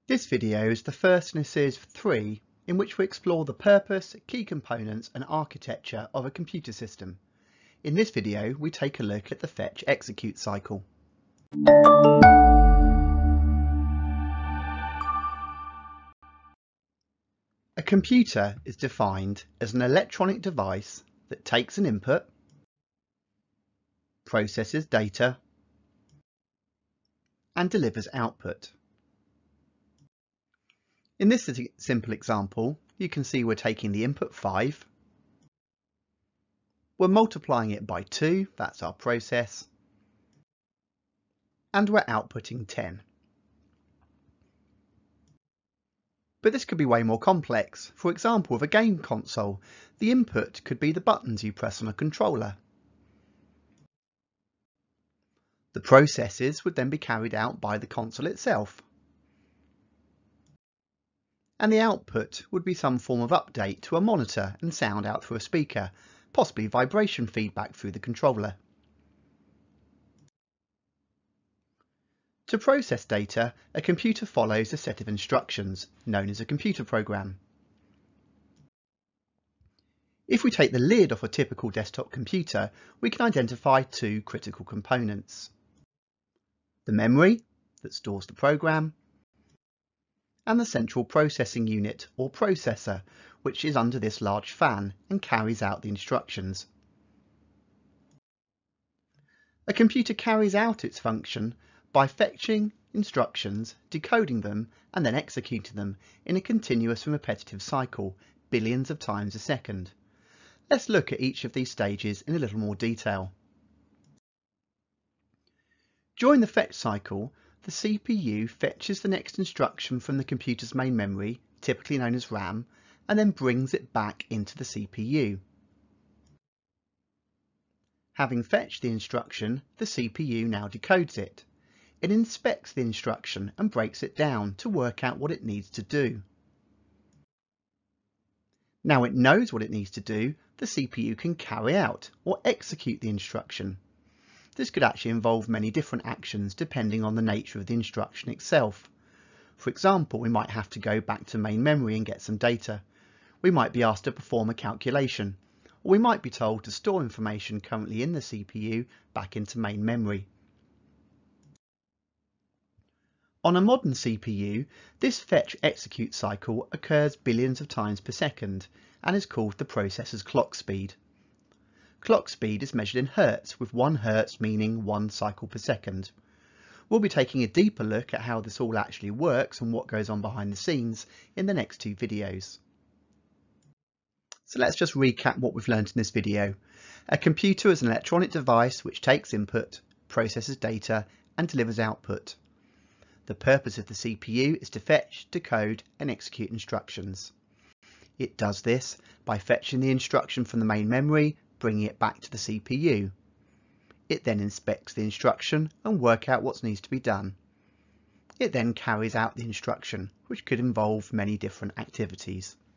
This video is the first in a series of 3 in which we explore the purpose, key components and architecture of a computer system. In this video we take a look at the fetch-execute cycle. A computer is defined as an electronic device that takes an input, processes data and delivers output. In this simple example, you can see we're taking the input 5, we're multiplying it by 2, that's our process, and we're outputting 10. But this could be way more complex. For example, with a game console, the input could be the buttons you press on a controller. The processes would then be carried out by the console itself. And the output would be some form of update to a monitor and sound out through a speaker, possibly vibration feedback through the controller. To process data, a computer follows a set of instructions, known as a computer program. If we take the lid off a typical desktop computer, we can identify 2 critical components. The memory, that stores the program, and the central processing unit or processor, which is under this large fan and carries out the instructions. A computer carries out its function by fetching instructions, decoding them and then executing them in a continuous and repetitive cycle, billions of times a second. Let's look at each of these stages in a little more detail. During the fetch cycle, the CPU fetches the next instruction from the computer's main memory, typically known as RAM, and then brings it back into the CPU. Having fetched the instruction, the CPU now decodes it. It inspects the instruction and breaks it down to work out what it needs to do. Now it knows what it needs to do, the CPU can carry out or execute the instruction. This could actually involve many different actions depending on the nature of the instruction itself. For example, we might have to go back to main memory and get some data. We might be asked to perform a calculation, or we might be told to store information currently in the CPU back into main memory. On a modern CPU, this fetch-execute cycle occurs billions of times per second and is called the processor's clock speed. Clock speed is measured in hertz, with 1 hertz meaning 1 cycle per second. We'll be taking a deeper look at how this all actually works and what goes on behind the scenes in the next 2 videos. So let's just recap what we've learned in this video. A computer is an electronic device which takes input, processes data and delivers output. The purpose of the CPU is to fetch, decode and execute instructions. It does this by fetching the instruction from the main memory, bringing it back to the CPU. It then inspects the instruction and works out what needs to be done. It then carries out the instruction, which could involve many different activities.